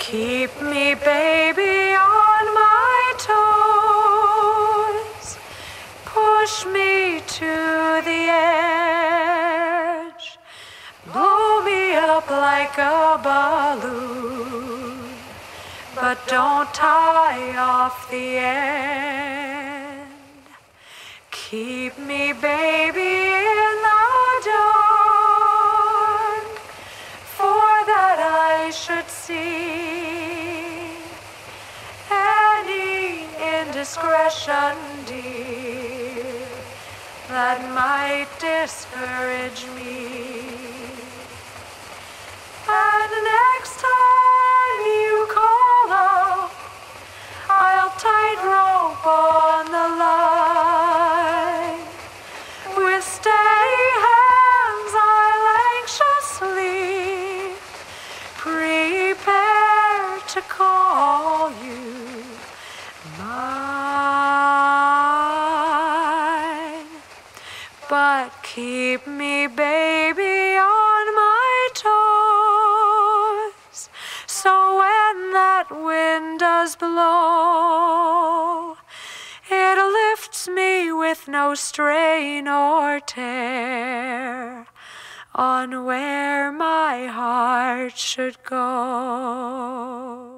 Keep me, baby, on my toes. Push me to the edge. Blow me up like a balloon, but don't tie off the end. Keep me, baby, in the dark, for that I should see any indiscretion, dear, that might discourage me. And next time you call up, I'll tightrope on the line. With steady hands I'll anxiously prepare to call you mine. But keep me, baby, on my toes, so when that wind does blow, it lifts me with no strain or tear on where my heart should go.